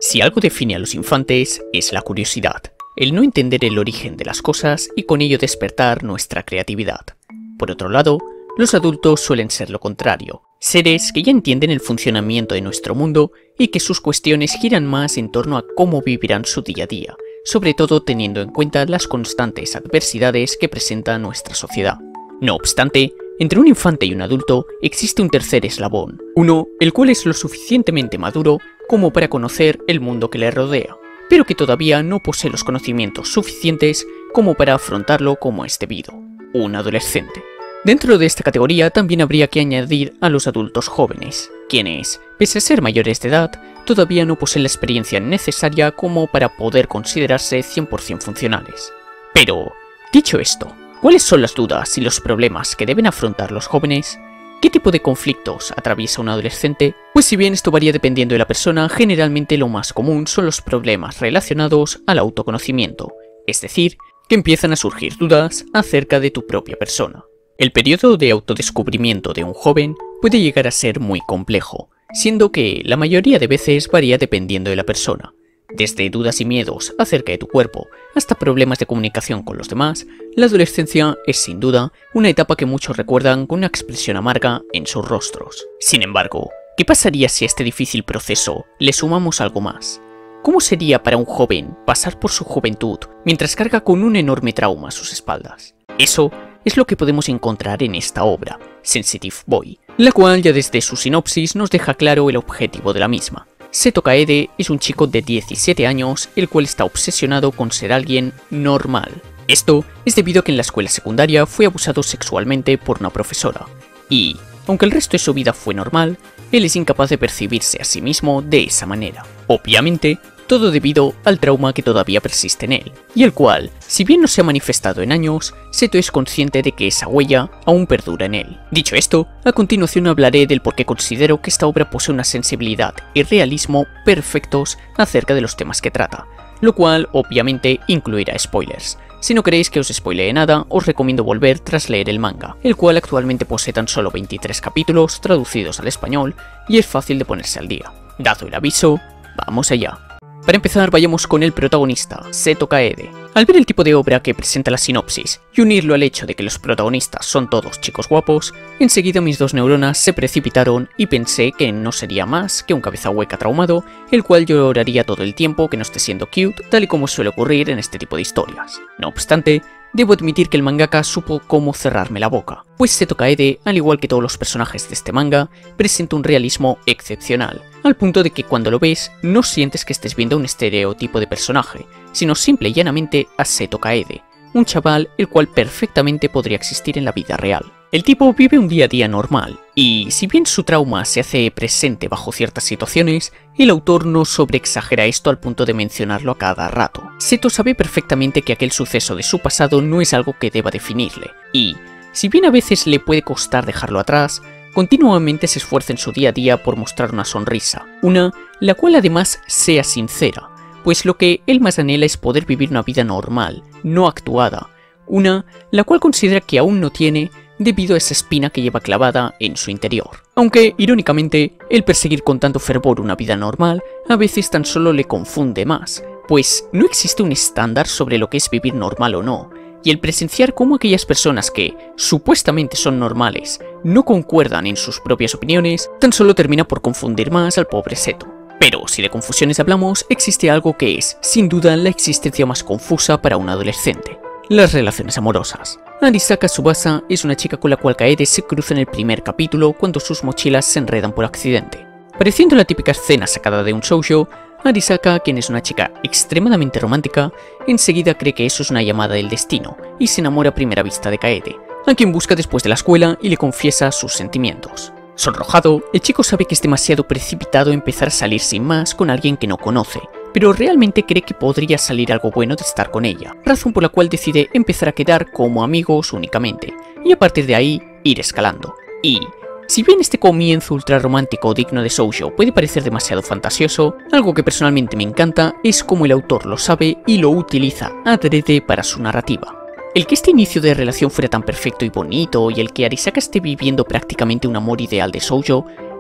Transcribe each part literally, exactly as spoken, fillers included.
Si algo define a los infantes es la curiosidad, el no entender el origen de las cosas y con ello despertar nuestra creatividad. Por otro lado, los adultos suelen ser lo contrario, seres que ya entienden el funcionamiento de nuestro mundo y que sus cuestiones giran más en torno a cómo vivirán su día a día, sobre todo teniendo en cuenta las constantes adversidades que presenta nuestra sociedad. No obstante, entre un infante y un adulto existe un tercer eslabón, uno el cual es lo suficientemente maduro como para conocer el mundo que le rodea, pero que todavía no posee los conocimientos suficientes como para afrontarlo como es debido, un adolescente. Dentro de esta categoría también habría que añadir a los adultos jóvenes, quienes, pese a ser mayores de edad, todavía no poseen la experiencia necesaria como para poder considerarse cien por cien funcionales. Pero, dicho esto, ¿cuáles son las dudas y los problemas que deben afrontar los jóvenes? ¿Qué tipo de conflictos atraviesa un adolescente? Pues si bien esto varía dependiendo de la persona, generalmente lo más común son los problemas relacionados al autoconocimiento, es decir, que empiezan a surgir dudas acerca de tu propia persona. El periodo de autodescubrimiento de un joven puede llegar a ser muy complejo, siendo que la mayoría de veces varía dependiendo de la persona. Desde dudas y miedos acerca de tu cuerpo hasta problemas de comunicación con los demás, la adolescencia es sin duda una etapa que muchos recuerdan con una expresión amarga en sus rostros. Sin embargo, ¿qué pasaría si a este difícil proceso le sumamos algo más? ¿Cómo sería para un joven pasar por su juventud mientras carga con un enorme trauma a sus espaldas? Eso es lo que podemos encontrar en esta obra, Sensitive Boy, la cual ya desde su sinopsis nos deja claro el objetivo de la misma. Seto Kaede es un chico de diecisiete años, el cual está obsesionado con ser alguien normal. Esto es debido a que en la escuela secundaria fue abusado sexualmente por una profesora, y, aunque el resto de su vida fue normal, él es incapaz de percibirse a sí mismo de esa manera. Obviamente, todo debido al trauma que todavía persiste en él, y el cual, si bien no se ha manifestado en años, Seto es consciente de que esa huella aún perdura en él. Dicho esto, a continuación hablaré del por qué considero que esta obra posee una sensibilidad y realismo perfectos acerca de los temas que trata, lo cual obviamente incluirá spoilers. Si no queréis que os spoilee nada, os recomiendo volver tras leer el manga, el cual actualmente posee tan solo veintitrés capítulos traducidos al español y es fácil de ponerse al día. Dado el aviso, vamos allá. Para empezar, vayamos con el protagonista, Seto Kaede. Al ver el tipo de obra que presenta la sinopsis y unirlo al hecho de que los protagonistas son todos chicos guapos, enseguida mis dos neuronas se precipitaron y pensé que no sería más que un cabeza hueca traumado, el cual lloraría todo el tiempo que no esté siendo cute, tal y como suele ocurrir en este tipo de historias. No obstante, debo admitir que el mangaka supo cómo cerrarme la boca, pues Seto Kaede, al igual que todos los personajes de este manga, presenta un realismo excepcional, al punto de que cuando lo ves no sientes que estés viendo un estereotipo de personaje, sino simple y llanamente a Seto Kaede, un chaval el cual perfectamente podría existir en la vida real. El tipo vive un día a día normal, y si bien su trauma se hace presente bajo ciertas situaciones, el autor no sobreexagera esto al punto de mencionarlo a cada rato. Seto sabe perfectamente que aquel suceso de su pasado no es algo que deba definirle, y, si bien a veces le puede costar dejarlo atrás, continuamente se esfuerza en su día a día por mostrar una sonrisa, una la cual además sea sincera, pues lo que él más anhela es poder vivir una vida normal, no actuada, una la cual considera que aún no tiene debido a esa espina que lleva clavada en su interior. Aunque, irónicamente, el perseguir con tanto fervor una vida normal a veces tan solo le confunde más, pues no existe un estándar sobre lo que es vivir normal o no, y el presenciar cómo aquellas personas que supuestamente son normales no concuerdan en sus propias opiniones, tan solo termina por confundir más al pobre Seto. Pero si de confusiones hablamos, existe algo que es, sin duda, la existencia más confusa para un adolescente: las relaciones amorosas. Arisaka Tsubasa es una chica con la cual Kaede se cruza en el primer capítulo cuando sus mochilas se enredan por accidente. Pareciendo la típica escena sacada de un shoujo, Arisaka, quien es una chica extremadamente romántica, enseguida cree que eso es una llamada del destino y se enamora a primera vista de Kaede, a quien busca después de la escuela y le confiesa sus sentimientos. Sonrojado, el chico sabe que es demasiado precipitado empezar a salir sin más con alguien que no conoce, pero realmente cree que podría salir algo bueno de estar con ella, razón por la cual decide empezar a quedar como amigos únicamente, y a partir de ahí ir escalando. Y, si bien este comienzo ultra romántico digno de shoujo puede parecer demasiado fantasioso, algo que personalmente me encanta es cómo el autor lo sabe y lo utiliza adrede para su narrativa. El que este inicio de relación fuera tan perfecto y bonito y el que Arisaka esté viviendo prácticamente un amor ideal de shoujo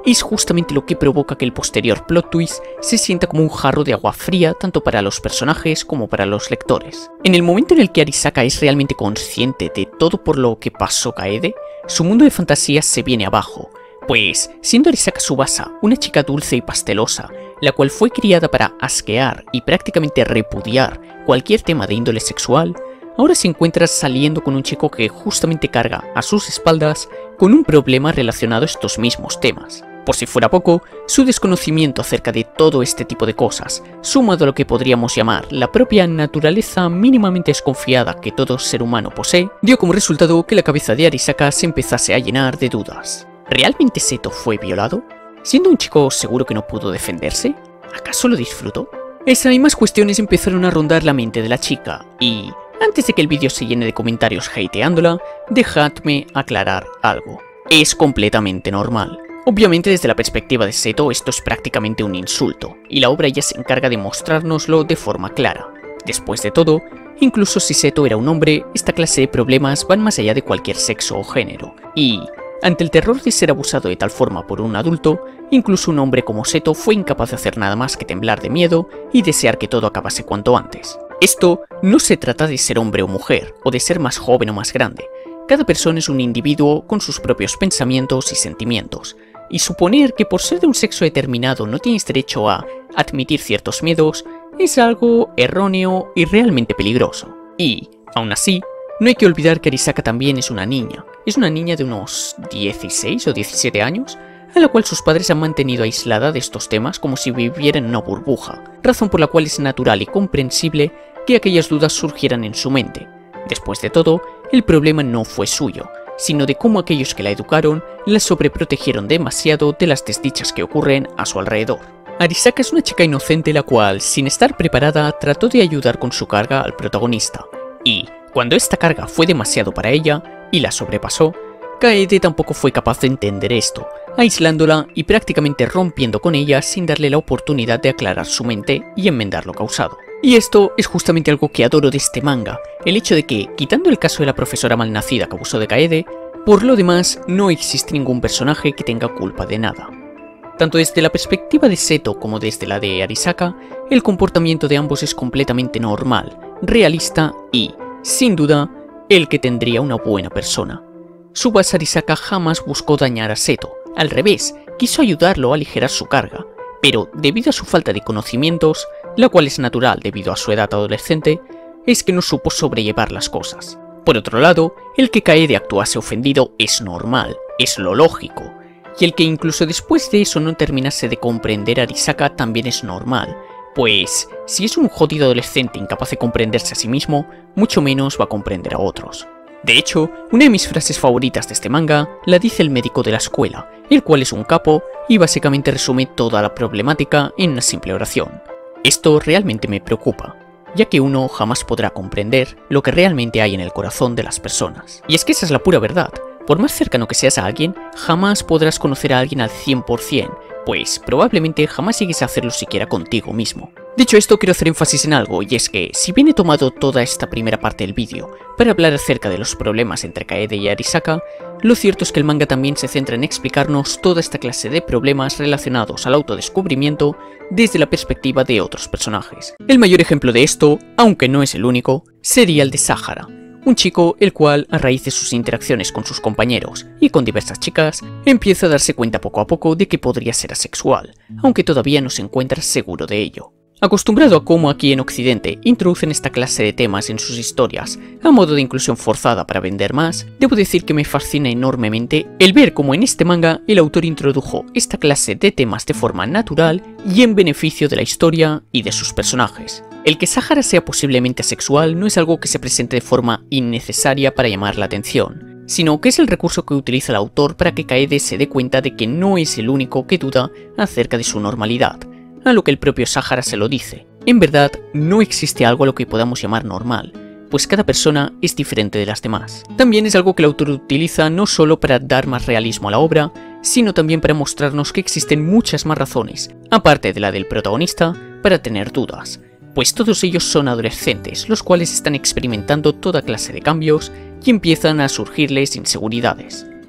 es justamente lo que provoca que el posterior plot twist se sienta como un jarro de agua fría tanto para los personajes como para los lectores. En el momento en el que Arisaka es realmente consciente de todo por lo que pasó Kaede, su mundo de fantasías se viene abajo, pues siendo Arisaka Tsubasa una chica dulce y pastelosa, la cual fue criada para asquear y prácticamente repudiar cualquier tema de índole sexual, ahora se encuentra saliendo con un chico que justamente carga a sus espaldas con un problema relacionado a estos mismos temas. Por si fuera poco, su desconocimiento acerca de todo este tipo de cosas, sumado a lo que podríamos llamar la propia naturaleza mínimamente desconfiada que todo ser humano posee, dio como resultado que la cabeza de Arisaka se empezase a llenar de dudas. ¿Realmente Seto fue violado? ¿Siendo un chico seguro que no pudo defenderse? ¿Acaso lo disfrutó? Esa y más cuestiones empezaron a rondar la mente de la chica, y antes de que el vídeo se llene de comentarios hateándola, dejadme aclarar algo. Es completamente normal. Obviamente desde la perspectiva de Seto esto es prácticamente un insulto, y la obra ya se encarga de mostrárnoslo de forma clara. Después de todo, incluso si Seto era un hombre, esta clase de problemas van más allá de cualquier sexo o género, y ante el terror de ser abusado de tal forma por un adulto, incluso un hombre como Seto fue incapaz de hacer nada más que temblar de miedo y desear que todo acabase cuanto antes. Esto no se trata de ser hombre o mujer, o de ser más joven o más grande. Cada persona es un individuo con sus propios pensamientos y sentimientos, y suponer que por ser de un sexo determinado no tienes derecho a admitir ciertos miedos es algo erróneo y realmente peligroso. Y, aún así, no hay que olvidar que Arisaka también es una niña. Es una niña de unos dieciséis o diecisiete años, a la cual sus padres han mantenido aislada de estos temas como si viviera en una burbuja, razón por la cual es natural y comprensible que aquellas dudas surgieran en su mente. Después de todo, el problema no fue suyo, sino de cómo aquellos que la educaron la sobreprotegieron demasiado de las desdichas que ocurren a su alrededor. Arisaka es una chica inocente la cual, sin estar preparada, trató de ayudar con su carga al protagonista, y cuando esta carga fue demasiado para ella y la sobrepasó, Kaede tampoco fue capaz de entender esto, aislándola y prácticamente rompiendo con ella sin darle la oportunidad de aclarar su mente y enmendar lo causado. Y esto es justamente algo que adoro de este manga, el hecho de que, quitando el caso de la profesora malnacida que abusó de Kaede, por lo demás no existe ningún personaje que tenga culpa de nada. Tanto desde la perspectiva de Seto como desde la de Arisaka, el comportamiento de ambos es completamente normal, realista y, sin duda, el que tendría una buena persona. Tsubasa Arisaka jamás buscó dañar a Seto, al revés, quiso ayudarlo a aligerar su carga, pero debido a su falta de conocimientos, la cual es natural debido a su edad adolescente, es que no supo sobrellevar las cosas. Por otro lado, el que Kaede actuase ofendido es normal, es lo lógico, y el que incluso después de eso no terminase de comprender a Arisaka también es normal, pues si es un jodido adolescente incapaz de comprenderse a sí mismo, mucho menos va a comprender a otros. De hecho, una de mis frases favoritas de este manga la dice el médico de la escuela, el cual es un capo y básicamente resume toda la problemática en una simple oración. Esto realmente me preocupa, ya que uno jamás podrá comprender lo que realmente hay en el corazón de las personas. Y es que esa es la pura verdad. Por más cercano que seas a alguien, jamás podrás conocer a alguien al cien por cien, pues probablemente jamás llegues a hacerlo siquiera contigo mismo. Dicho esto, quiero hacer énfasis en algo, y es que, si bien he tomado toda esta primera parte del vídeo para hablar acerca de los problemas entre Kaede y Arisaka, lo cierto es que el manga también se centra en explicarnos toda esta clase de problemas relacionados al autodescubrimiento desde la perspectiva de otros personajes. El mayor ejemplo de esto, aunque no es el único, sería el de Sahara, un chico el cual, a raíz de sus interacciones con sus compañeros y con diversas chicas, empieza a darse cuenta poco a poco de que podría ser asexual, aunque todavía no se encuentra seguro de ello. Acostumbrado a cómo aquí en Occidente introducen esta clase de temas en sus historias a modo de inclusión forzada para vender más, debo decir que me fascina enormemente el ver cómo en este manga el autor introdujo esta clase de temas de forma natural y en beneficio de la historia y de sus personajes. El que Sahara sea posiblemente asexual no es algo que se presente de forma innecesaria para llamar la atención, sino que es el recurso que utiliza el autor para que Kaede se dé cuenta de que no es el único que duda acerca de su normalidad, a lo que el propio Sahara se lo dice. En verdad, no existe algo a lo que podamos llamar normal, pues cada persona es diferente de las demás. También es algo que el autor utiliza no solo para dar más realismo a la obra, sino también para mostrarnos que existen muchas más razones, aparte de la del protagonista, para tener dudas, pues todos ellos son adolescentes, los cuales están experimentando toda clase de cambios y empiezan a surgirles inseguridades.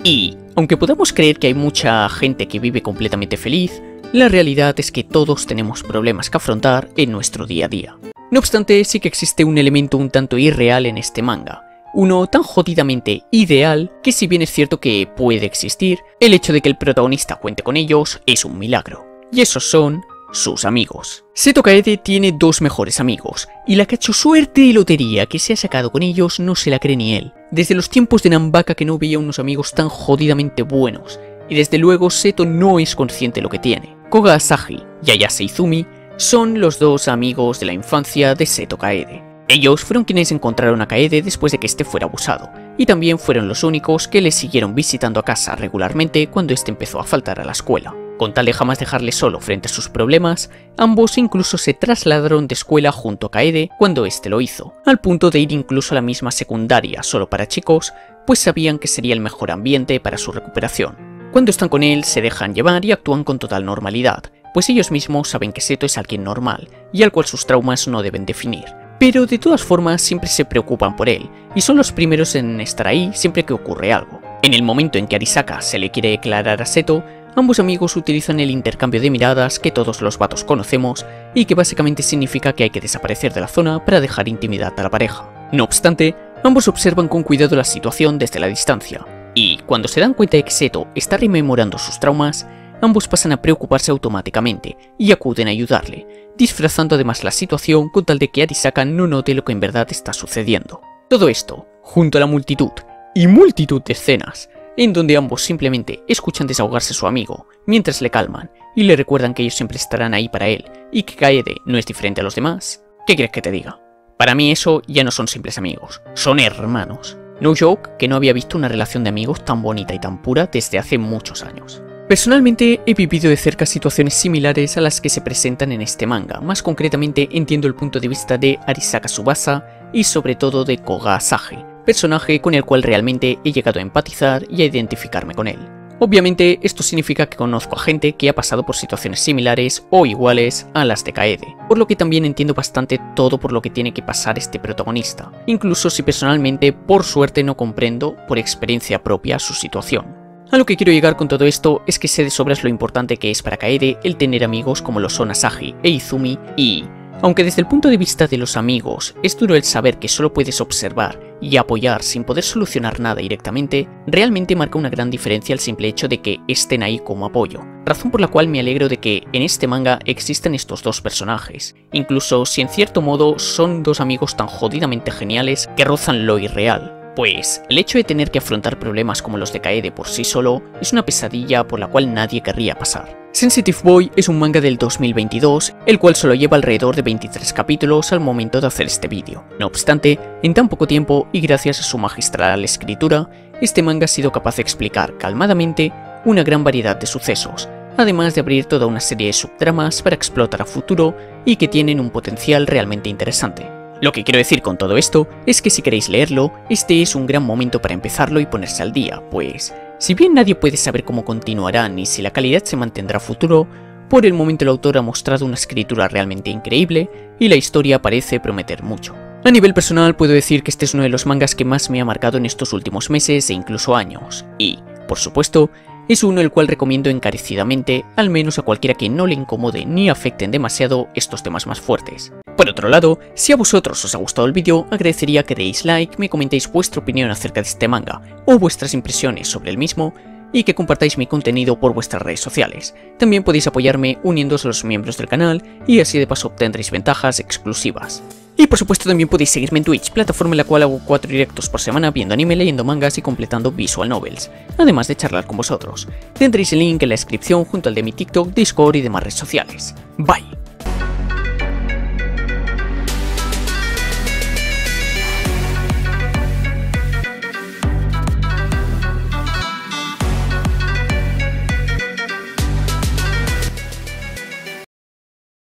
Y, aunque podamos creer que hay mucha gente que vive completamente feliz, la realidad es que todos tenemos problemas que afrontar en nuestro día a día. No obstante, sí que existe un elemento un tanto irreal en este manga, uno tan jodidamente ideal que si bien es cierto que puede existir, el hecho de que el protagonista cuente con ellos es un milagro. Y esos son sus amigos. Seto Kaede tiene dos mejores amigos, y la cachosuerte de lotería que se ha sacado con ellos no se la cree ni él. Desde los tiempos de Nanbaka que no veía unos amigos tan jodidamente buenos, y desde luego Seto no es consciente de lo que tiene. Koga Asahi y Ayase Izumi son los dos amigos de la infancia de Seto Kaede. Ellos fueron quienes encontraron a Kaede después de que este fuera abusado, y también fueron los únicos que le siguieron visitando a casa regularmente cuando este empezó a faltar a la escuela. Con tal de jamás dejarle solo frente a sus problemas, ambos incluso se trasladaron de escuela junto a Kaede cuando este lo hizo, al punto de ir incluso a la misma secundaria solo para chicos, pues sabían que sería el mejor ambiente para su recuperación. Cuando están con él se dejan llevar y actúan con total normalidad, pues ellos mismos saben que Seto es alguien normal y al cual sus traumas no deben definir. Pero de todas formas siempre se preocupan por él, y son los primeros en estar ahí siempre que ocurre algo. En el momento en que Arisaka se le quiere declarar a Seto, ambos amigos utilizan el intercambio de miradas que todos los vatos conocemos y que básicamente significa que hay que desaparecer de la zona para dejar intimidad a la pareja. No obstante, ambos observan con cuidado la situación desde la distancia, y cuando se dan cuenta de que Seto está rememorando sus traumas, ambos pasan a preocuparse automáticamente y acuden a ayudarle, disfrazando además la situación con tal de que Arisaka no note lo que en verdad está sucediendo. Todo esto, junto a la multitud y multitud de escenas, en donde ambos simplemente escuchan desahogarse a su amigo, mientras le calman y le recuerdan que ellos siempre estarán ahí para él y que Kaede no es diferente a los demás. ¿Qué quieres que te diga? Para mí eso ya no son simples amigos, son hermanos. No joke que no había visto una relación de amigos tan bonita y tan pura desde hace muchos años. Personalmente he vivido de cerca situaciones similares a las que se presentan en este manga, más concretamente entiendo el punto de vista de Arisaka Tsubasa y sobre todo de Koga Asahi, personaje con el cual realmente he llegado a empatizar y a identificarme con él. Obviamente esto significa que conozco a gente que ha pasado por situaciones similares o iguales a las de Kaede, por lo que también entiendo bastante todo por lo que tiene que pasar este protagonista, incluso si personalmente por suerte no comprendo por experiencia propia su situación. A lo que quiero llegar con todo esto es que sé de sobras lo importante que es para Kaede el tener amigos como lo son Asahi e Izumi y, aunque desde el punto de vista de los amigos es duro el saber que solo puedes observar y apoyar sin poder solucionar nada directamente, realmente marca una gran diferencia el simple hecho de que estén ahí como apoyo, razón por la cual me alegro de que en este manga existen estos dos personajes, incluso si en cierto modo son dos amigos tan jodidamente geniales que rozan lo irreal. Pues el hecho de tener que afrontar problemas como los de Kaede por sí solo es una pesadilla por la cual nadie querría pasar. Sensitive Boy es un manga del dos mil veintidós, el cual solo lleva alrededor de veintitrés capítulos al momento de hacer este vídeo. No obstante, en tan poco tiempo y gracias a su magistral escritura, este manga ha sido capaz de explicar calmadamente una gran variedad de sucesos, además de abrir toda una serie de subtramas para explotar a futuro y que tienen un potencial realmente interesante. Lo que quiero decir con todo esto es que si queréis leerlo, este es un gran momento para empezarlo y ponerse al día, pues si bien nadie puede saber cómo continuará ni si la calidad se mantendrá a futuro, por el momento el autor ha mostrado una escritura realmente increíble y la historia parece prometer mucho. A nivel personal puedo decir que este es uno de los mangas que más me ha marcado en estos últimos meses e incluso años, y, por supuesto, es uno el cual recomiendo encarecidamente, al menos a cualquiera que no le incomode ni afecten demasiado estos temas más fuertes. Por otro lado, si a vosotros os ha gustado el vídeo, agradecería que deis like, me comentéis vuestra opinión acerca de este manga, o vuestras impresiones sobre el mismo, y que compartáis mi contenido por vuestras redes sociales. También podéis apoyarme uniéndoos a los miembros del canal, y así de paso obtendréis ventajas exclusivas. Y por supuesto también podéis seguirme en Twitch, plataforma en la cual hago cuatro directos por semana viendo anime, leyendo mangas y completando visual novels, además de charlar con vosotros. Tendréis el link en la descripción junto al de mi TikTok, Discord y demás redes sociales. Bye.